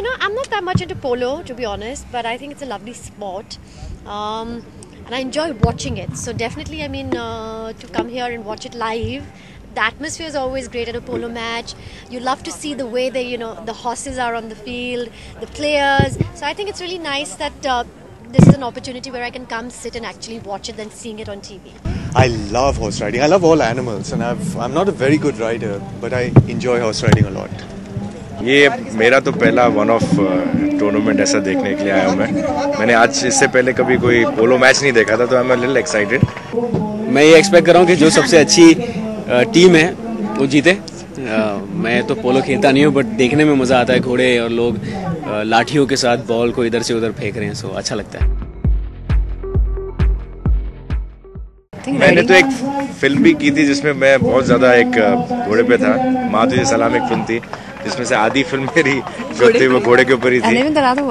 you know, I'm not that much into polo, to be honest, but I think it's a lovely sport. And I enjoy watching it. So definitely, I mean, to come here and watch it live, the atmosphere is always great at a polo match. You love to see the way they, you know, the horses are on the field, the players. So I think it's really nice that this is an opportunity where I can come sit and actually watch it than seeing it on TV. I love horse riding. I love all animals, and I'm not a very good rider, but I enjoy horse riding a lot. ये मेरा तो पहला one of tournament ऐसा देखने के लिए आया हूँ मैंने आज इससे पहले कभी कोई पोलो मैच नहीं देखा था, तो I am a little excited. मैं ये एक्सपेक्ट कर रहा हूँ कि जो सबसे अच्छी टीम है वो जीते। मैं तो पोलो खेलता नहीं हूँ, बट देखने में मज़ा आता है, घोड़े और लोग लाठियों के साथ बॉल को इधर से उधर फेंक रहे हैं, सो अच्छा लगता है। मैंने तो एक फिल्म भी की थी जिसमें मैं बहुत ज़्यादा एक घोड़े पे था। माँ तुझे सलाम एक फिल्म थी जिसमें से आधी फिल्म मेरी जो थी वो घोड़े के ऊपर ही थी।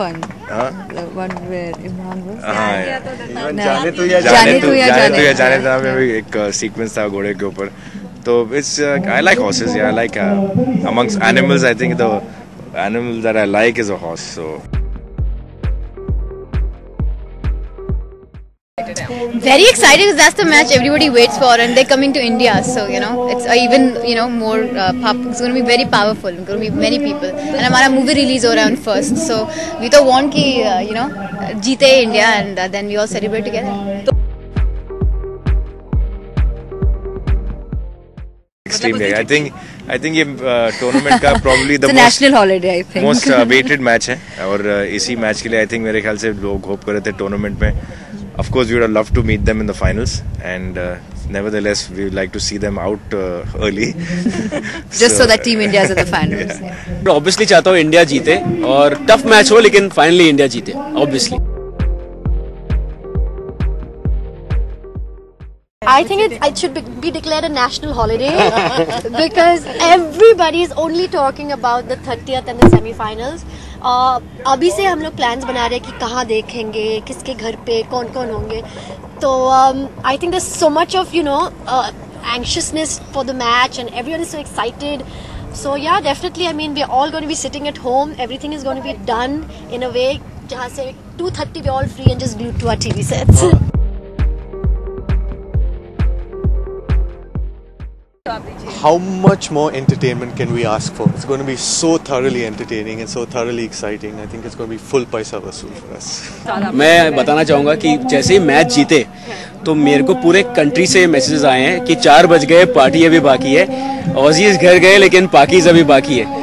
जाने में भी एक सीक्वेंस था घोड़े के ऊपर। तो it's I like horses, I like amongst animals I think the animal that I like is a horse. So very excited because that's the match everybody waits for, and they're coming to India, so you know it's even more it's going to be very powerful. It's going to be many people, and हमारा movie release हो रहा है on 1st, so we तो want कि जीते India, and then we all celebrate together. Extremely, I think ये tournament का probably the national holiday, I think. most awaited match है, और इसी मैच के लिए I think मेरे ख्याल से लोग होप कर रहे थे टूर्नामेंट में। Of course, we would have loved to meet them in the finals, and nevertheless, we would like to see them out early. Just so that Team India is at the finals. Yeah. Obviously, चाहता हूँ India जीते और tough match हो, लेकिन finally India जीते, obviously. I think it should be declared a national holiday because everybody is only talking about the 30th and the semi-finals. अभी से हम लोग plans बना रहे हैं कि कहाँ देखेंगे, किसके घर पे कौन कौन होंगे। तो I think there's so much of anxiousness for the match, and everyone is so excited. So yeah, definitely. I mean, we're all going to be sitting at home. Everything is going to be done in a way जहाँ से 2:30 we're all free and just glued to our TV sets. How much more entertainment can we ask for? It's going to be so thoroughly entertaining and so thoroughly exciting. I think it's going to be full paisa vasool for us. मैं बताना चाहूँगा कि जैसे ही match जीते तो मेरे को पूरे कंट्री से मैसेजेस आए हैं कि 4 बज गए, पार्टी अभी बाकी है, ऑजीज घर गए लेकिन पाकीज अभी बाकी है।